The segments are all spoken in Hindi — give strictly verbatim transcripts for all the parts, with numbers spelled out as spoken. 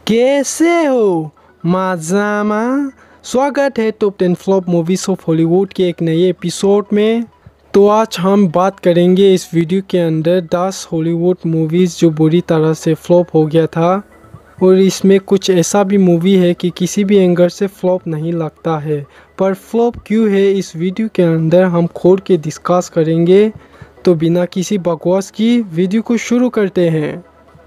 कैसे हो? मजामा। स्वागत है top ten flop movies of Hollywood के एक नए एपिसोड में। तो आज हम बात करेंगे इस वीडियो के अंदर दस हॉलीवुड मूवीज़ जो बुरी तरह से फ्लॉप हो गया था, और इसमें कुछ ऐसा भी मूवी है कि किसी भी एंगल से फ्लॉप नहीं लगता है, पर फ्लॉप क्यों है इस वीडियो के अंदर हम खोल के डिस्कस करेंगे। तो बिना किसी बकवास की वीडियो को शुरू करते हैं।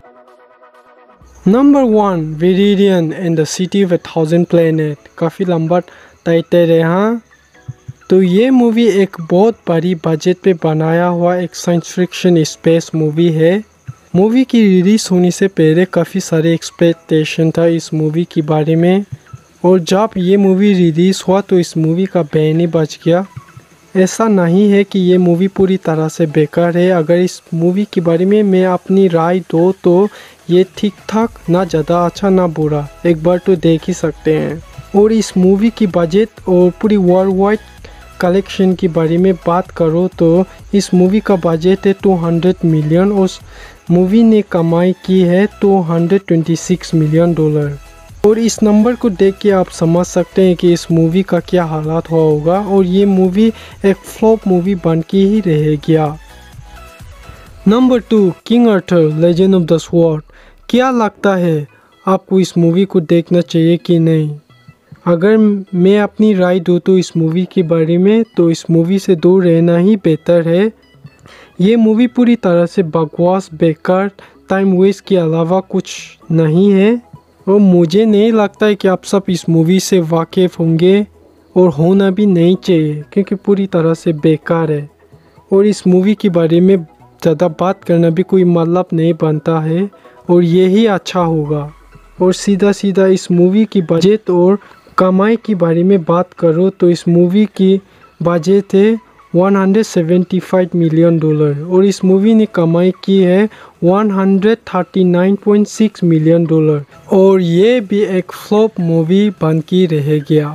Number one, Viridian and the city of a thousand planet. काफ़ी लंबा टाइटल है। हाँ, तो ये मूवी एक बहुत बड़ी बजट पे बनाया हुआ एक साइंस फिक्शन स्पेस मूवी है। मूवी की रिलीज होने से पहले काफ़ी सारे एक्सपेक्टेशन था इस मूवी के बारे में, और जब ये मूवी रिलीज़ हुआ तो इस मूवी का बैंड ही बच गया। ऐसा नहीं है कि ये मूवी पूरी तरह से बेकार है। अगर इस मूवी के बारे में मैं अपनी राय दूँ तो ये ठीक ठाक, ना ज़्यादा अच्छा ना बुरा, एक बार तो देख ही सकते हैं। और इस मूवी की बजट और पूरी वर्ल्ड वाइड कलेक्शन के बारे में बात करो तो इस मूवी का बजट है दो सौ मिलियन और मूवी ने कमाई की है दो सौ छब्बीस मिलियन डॉलर। और इस नंबर को देख के आप समझ सकते हैं कि इस मूवी का क्या हालात हुआ होगा, और ये मूवी एक फ्लॉप मूवी बन के ही रह गया। Number two, King Arthur legend of the sword. क्या लगता है आपको इस मूवी को देखना चाहिए कि नहीं? अगर मैं अपनी राय दूँ तो इस मूवी के बारे में, तो इस मूवी से दूर रहना ही बेहतर है। ये मूवी पूरी तरह से बकवास, बेकार, टाइम वेस्ट के अलावा कुछ नहीं है, और मुझे नहीं लगता है कि आप सब इस मूवी से वाकिफ़ होंगे, और होना भी नहीं चाहिए क्योंकि पूरी तरह से बेकार है। और इस मूवी के बारे में ज़्यादा बात करना भी कोई मतलब नहीं बनता है, और यही अच्छा होगा। और सीधा सीधा इस मूवी की बजट और कमाई के बारे में बात करो तो इस मूवी की बजट है एक सौ पचहत्तर मिलियन डॉलर, और इस मूवी ने कमाई की है एक सौ उनतालीस पॉइंट छह मिलियन डॉलर, और ये भी एक फ्लॉप मूवी बन के रह गया।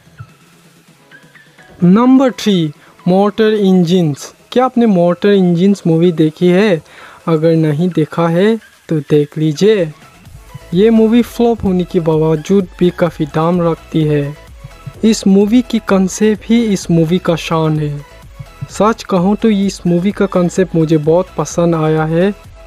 Number three, motor engines. क्या आपने मोटर इंजिन्स मूवी देखी है? अगर नहीं देखा है तो देख लीजिए। ये मूवी फ्लॉप होने के बावजूद भी काफ़ी दाम रखती है। इस मूवी की कंसेप्ट ही इस मूवी का शान है। सच कहूँ तो इस मूवी का कंसेप्ट मुझे बहुत पसंद आया है,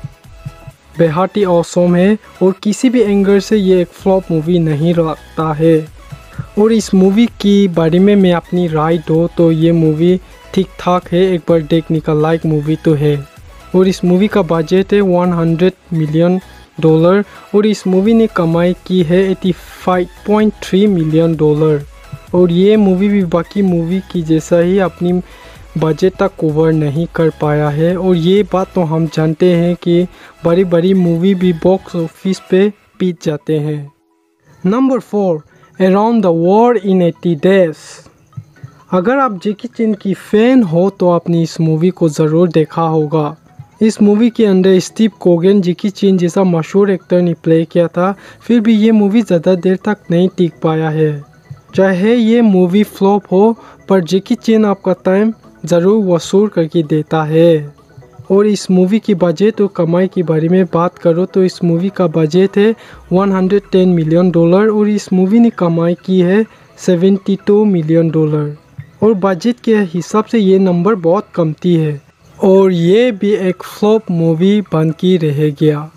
बेहद ही ऑसम है, और किसी भी एंगल से ये एक फ्लॉप मूवी नहीं लगता है। और इस मूवी के बारे में मैं अपनी राय दूँ तो ये मूवी ठीक ठाक है, एक बार देखने का लायक मूवी तो है। और इस मूवी का बजट है सौ मिलियन डॉलर, और इस मूवी ने कमाई की है पचासी पॉइंट तीन मिलियन डॉलर, और ये मूवी भी बाकी मूवी की जैसा ही अपनी बजट तक कवर नहीं कर पाया है। और ये बात तो हम जानते हैं कि बड़ी बड़ी मूवी भी बॉक्स ऑफिस पे पीट जाते हैं। Number four, around the world in अस्सी डेज। अगर आप जैकी चैन की फ़ैन हो तो आपने इस मूवी को ज़रूर देखा होगा। इस मूवी के अंदर स्टीव कोगन जैकी चैन जैसा मशहूर एक्टर ने प्ले किया था, फिर भी ये मूवी ज़्यादा देर तक नहीं टिक पाया है। चाहे ये मूवी फ्लॉप हो, पर जैकी चैन आपका टाइम ज़रूर वसूल करके देता है। और इस मूवी की बजट और कमाई के बारे में बात करो तो इस मूवी का बजट है एक सौ दस मिलियन डॉलर, और इस मूवी ने कमाई की है बहत्तर मिलियन डॉलर, और बजट के हिसाब से ये नंबर बहुत कमती है, और ये भी एक फ्लॉप मूवी बन के रह गया।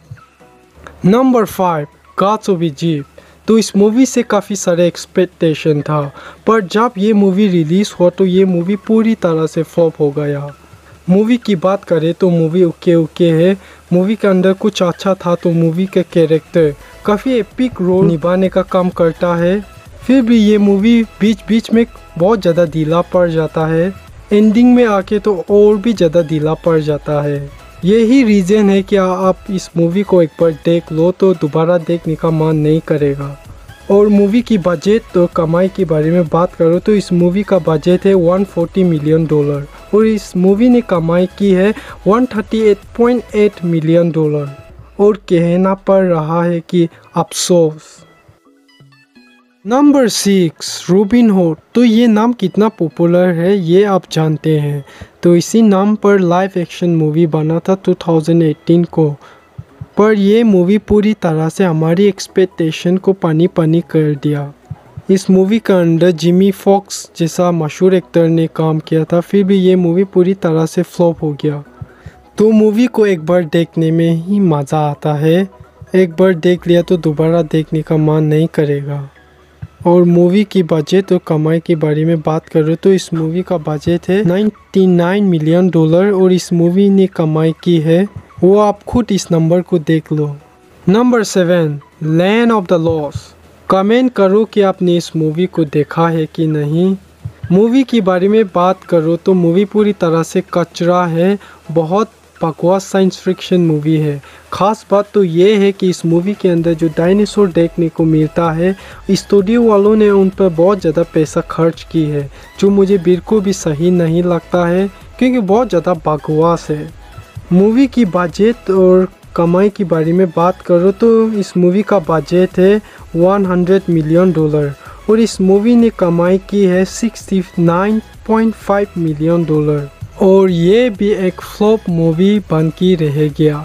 Number five, gods of Egypt. तो इस मूवी से काफ़ी सारे एक्सपेक्टेशन था, पर जब ये मूवी रिलीज़ हुआ तो ये मूवी पूरी तरह से फ्लॉप हो गया। मूवी की बात करें तो मूवी ओके ओके है। मूवी के अंदर कुछ अच्छा था तो मूवी के कैरेक्टर काफ़ी एपिक रोल निभाने का काम करता है, फिर भी ये मूवी बीच बीच में बहुत ज़्यादा ढीला पड़ जाता है। एंडिंग में आके तो और भी ज़्यादा ढीला पड़ जाता है। यही रीज़न है कि आप इस मूवी को एक बार देख लो तो दोबारा देखने का मन नहीं करेगा। और मूवी की बजट और कमाई के बारे में बात करो तो इस मूवी का बजट है एक सौ चालीस मिलियन डॉलर, और इस मूवी ने कमाई की है एक सौ अड़तीस पॉइंट आठ मिलियन डॉलर, और कहना पड़ रहा है कि अफसोस। Number six, Robin Hood. तो ये नाम कितना पॉपुलर है ये आप जानते हैं। तो इसी नाम पर लाइव एक्शन मूवी बना था दो हज़ार अठारह को, पर यह मूवी पूरी तरह से हमारी एक्सपेक्टेशन को पानी पानी कर दिया। इस मूवी के अंदर जिमी फॉक्स जैसा मशहूर एक्टर ने काम किया था, फिर भी ये मूवी पूरी तरह से फ्लॉप हो गया। तो मूवी को एक बार देखने में ही मज़ा आता है, एक बार देख लिया तो दोबारा देखने का मन नहीं करेगा। और मूवी की बजट और कमाई के बारे में बात करो तो इस मूवी का बजट है निन्यानवे मिलियन डॉलर और इस मूवी ने कमाई की है, वो आप खुद इस नंबर को देख लो। Number seven, land of the lost. Comment करो कि आपने इस मूवी को देखा है कि नहीं। मूवी के बारे में बात करो तो मूवी पूरी तरह से कचरा है, बहुत बकवास साइंस फिक्शन मूवी है। ख़ास बात तो ये है कि इस मूवी के अंदर जो डायनासोर देखने को मिलता है, स्टूडियो वालों ने उन पर बहुत ज़्यादा पैसा खर्च की है, जो मुझे बिल्कुल भी सही नहीं लगता है क्योंकि बहुत ज़्यादा बकवास है। मूवी की बजट और कमाई के बारे में बात करो तो इस मूवी का बजट है सौ मिलियन डॉलर और इस मूवी ने कमाई की है उनहत्तर पॉइंट पाँच मिलियन डॉलर और ये भी एक फ्लॉप मूवी बन के रह गया।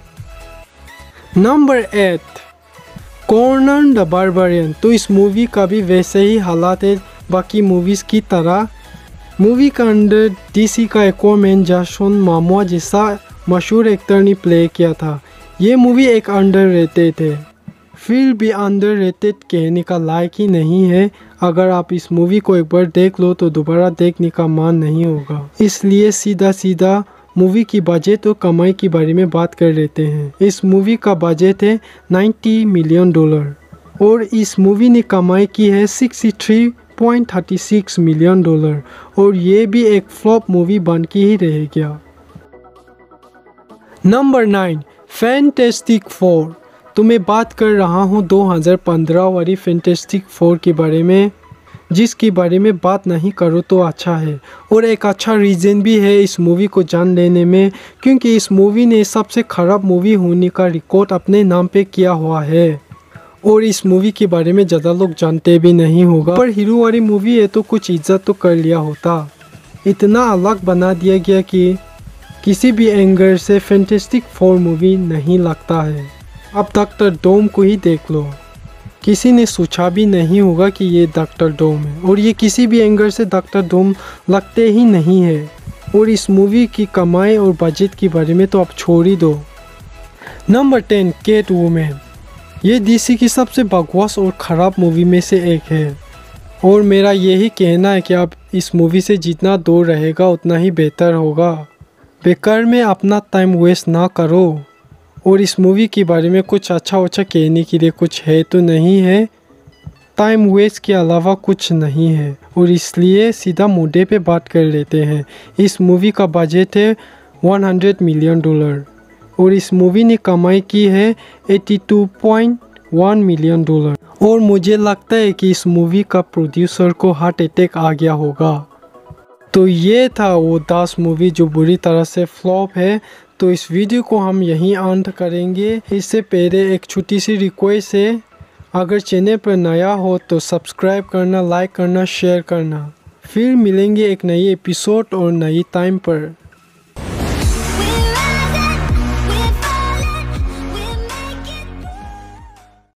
Number eight, Conan the barbarian. तो इस मूवी का भी वैसे ही हालात है बाकी मूवीज़ की तरह। मूवी का अंदर डीसी का एक्वामैन जॉन मोमोआ जैसा मशहूर एक्टर ने प्ले किया था। ये मूवी एक अंडररेटेड है, फिर भी अंडररेटेड कहने का लायक ही नहीं है। अगर आप इस मूवी को एक बार देख लो तो दोबारा देखने का मन नहीं होगा। इसलिए सीधा सीधा मूवी की बजट और कमाई के बारे में बात कर लेते हैं। इस मूवी का बजट है नब्बे मिलियन डॉलर और इस मूवी ने कमाई की है तिरसठ पॉइंट छत्तीस मिलियन डॉलर और ये भी एक फ्लॉप मूवी बन के ही रह गया। Number nine, fantastic four. तो मैं बात कर रहा हूँ दो हज़ार पंद्रह वाली फैंटास्टिक फोर के बारे में, जिसके बारे में बात नहीं करो तो अच्छा है। और एक अच्छा रीज़न भी है इस मूवी को जान लेने में, क्योंकि इस मूवी ने सबसे ख़राब मूवी होने का रिकॉर्ड अपने नाम पे किया हुआ है और इस मूवी के बारे में ज़्यादा लोग जानते भी नहीं होगा। पर हीरो वाली मूवी है तो कुछ इज्जत तो कर लिया होता। इतना अलग बना दिया गया कि किसी भी एंगल से फैंटास्टिक फोर मूवी नहीं लगता है। अब डॉक्टर डूम को ही देख लो, किसी ने सोचा भी नहीं होगा कि ये डॉक्टर डूम है और ये किसी भी एंगल से डॉक्टर डूम लगते ही नहीं है। और इस मूवी की कमाई और बजट के बारे में तो आप छोड़ ही दो। Number ten, Catwoman. ये डीसी की सबसे बकवास और ख़राब मूवी में से एक है और मेरा यही कहना है कि आप इस मूवी से जितना दूर रहेगा उतना ही बेहतर होगा। बेकार में अपना टाइम वेस्ट ना करो। और इस मूवी के बारे में कुछ अच्छा अच्छा कहने के लिए कुछ है तो नहीं है, टाइम वेस्ट के अलावा कुछ नहीं है और इसलिए सीधा मुद्दे पे बात कर लेते हैं। इस मूवी का बजट है सौ मिलियन डॉलर और इस मूवी ने कमाई की है बयासी पॉइंट एक मिलियन डॉलर और मुझे लगता है कि इस मूवी का प्रोड्यूसर को हार्ट अटैक आ गया होगा। तो ये था वो दस मूवी जो बुरी तरह से फ्लॉप है। तो इस वीडियो को हम यहीं अंत करेंगे। इससे पहले एक छोटी सी रिक्वेस्ट है, अगर चैनल पर नया हो तो सब्सक्राइब करना, लाइक करना, शेयर करना। फिर मिलेंगे एक नई एपिसोड और नई टाइम पर।